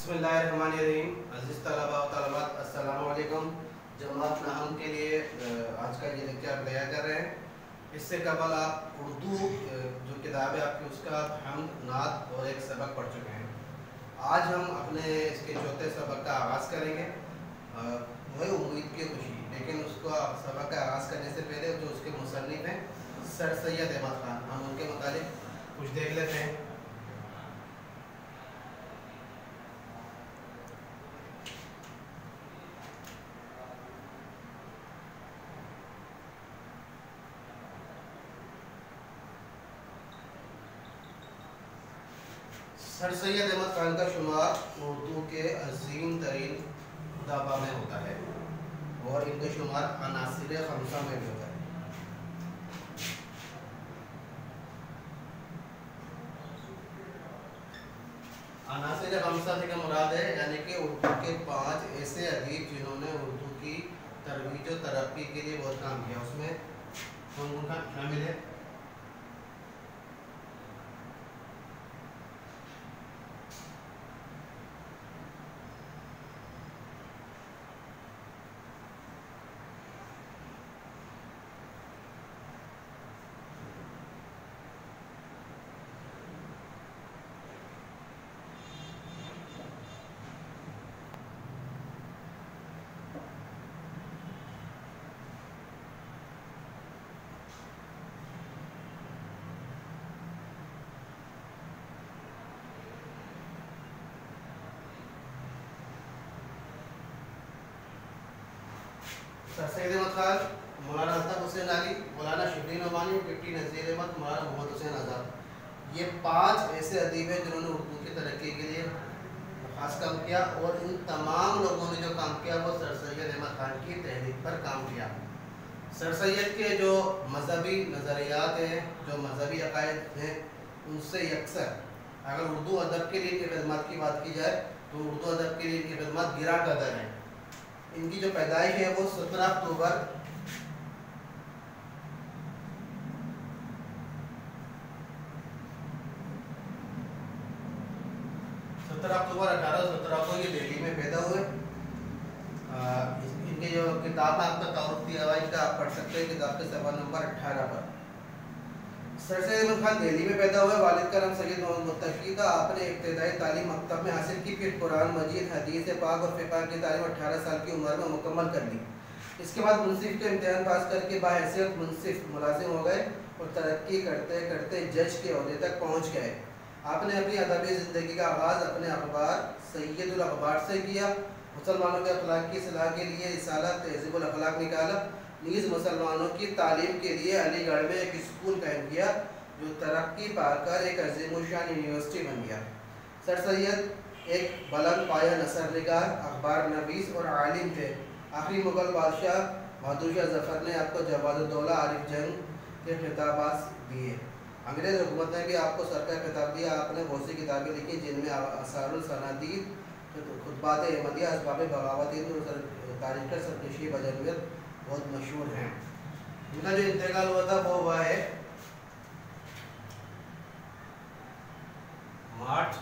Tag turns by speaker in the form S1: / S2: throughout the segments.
S1: बिस्मिल्लाहिर्रहमानिर्रहीम। अज़ीज़ तलबा व तलबात, अस्सलामु अलैकुम। जमात नाहम के लिए आज का ये लेक्चर तैयार कर रहे हैं। इससे कबल आप उर्दू जो किताब है आपकी उसका हम्द, नात और एक सबक पढ़ चुके हैं। आज हम अपने इसके चौथे सबक का आगाज़ करेंगे। वही उम्मीद की खुशी, लेकिन उसको सबक का आगाज़ करने से पहले जो उसके मुसन्निफ़ हैं सर सैयद अहमद ख़ान, हम उनके मुतालिक कुछ देख लेते हैं। सर सैयद अहमद ख़ान का शुमार उर्दू के अजीम तरीन खुताबा में होता है और इनका शुमार अनासिर खमसा में भी होता है। अनासिर खमसा से क्या मुराद है, यानी कि उर्दू के 5 ऐसे अदीब जिन्होंने उर्दू की तरवीज और तरक्की के लिए बहुत काम किया। उसमें कौन कौन शामिल है? सर सैयद अहमद ख़ान, मौलाना हसन हुसैन अली, मौलाना शिबली नोमानी, डिप्टी नज़ीर अहमद, मौलाना मोहम्मद हुसैन आज़ाद। ये 5 ऐसे अदीब हैं जिन्होंने उर्दू की तरक्की के लिए खास काम किया और इन तमाम लोगों ने जो काम किया वो सर सैयद अहमद ख़ान की तहरीक पर काम किया। सर सैयद के जो मजहबी नज़रियात हैं, जो मजहबी अकायद हैं, उनसे यकसर अगर उर्दू अदब के लिए इनकी खिदमत की बात की जाए तो उर्दू अदब के लिए इनकी खिदमत गिरा कदर है। इनकी जो पैदाइश है वो 17 अक्टूबर 1817 को ये दिल्ली में पैदा हुए। इनके जो किताब में आपका तारुफ दिया हुआ है, इनका आप पढ़ सकते हैं किताब के सफ़ा नंबर 18 पर। सर सैयद अहमद ख़ान दिल्ली में पैदा हुए। वालिद का नाम सैयद मोहम्मद मुत्तकी था। आपने इब्तिदाई तालीम मकतब में हासिल की, फिर कुरान मजीद, हदीस पाक और फ़िक़्ह की तालीम 18 साल की उम्र में मुकम्मल कर ली। इसके बाद मुंसिफ के इम्तिहान पास करके बाहैसियत मुंसिफ मुलाजिम हो गए और तरक्की करते करते जज के ओहदे तक पहुँच गए। आपने अपनी अदबी ज़िंदगी का आगाज़ अपने अखबार सैयदुल अखबार से किया। मुसलमानों के अखलाक की सलाह के लिए रिसाला तहज़ीबुल अखलाक निकाला। नीज़ मुसलमानों की तालीम के लिए अलीगढ़ में एक स्कूल कायम किया जो तरक्की पाकर एक अज़ीमुशान यूनिवर्सिटी बन गया। सर सैयद एक बुलंद पाया नसरनिगार, अखबार नवीस और आलिम थे। आखिरी मुग़ल बादशाह बहादुर शाह ज़फ़र ने आपको जवादुद्दौला आरिफ जंग के खिताबात दिए। अंग्रेज़ हुकूमत ने भी आपको सर का खिताब दिया। आपने बहुत सी किताबें लिखी जिनमें असारुल सनादीद, खुतबात अहमदिया, असबाब बगावत और तारीख़ सरकशी बजनवियत बहुत मशहूर हैं। इनका जो इंतकाल हुआ था वो हुआ है मार्च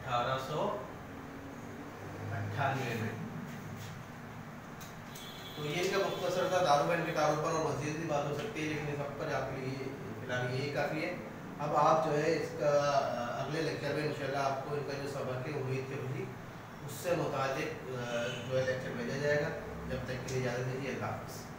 S1: 1898 में। तो ये इनका मुख्तसर था दारुबैन के तारुफ पर, और मज़ीद भी बात हो सकती है, लेकिन इस वक्त पर आपके लिए फिलहाल यही काफ़ी है। अब आप जो है इसका अगले लेक्चर में इंशाल्लाह आपको इनका जो सबक है उम्मीद की खुशी उससे मुतालिक जो है लेक्चर भेजा जाएगा। जब तक के लिए इजाज़त दीजिए, अल्लाह हाफ़िज़।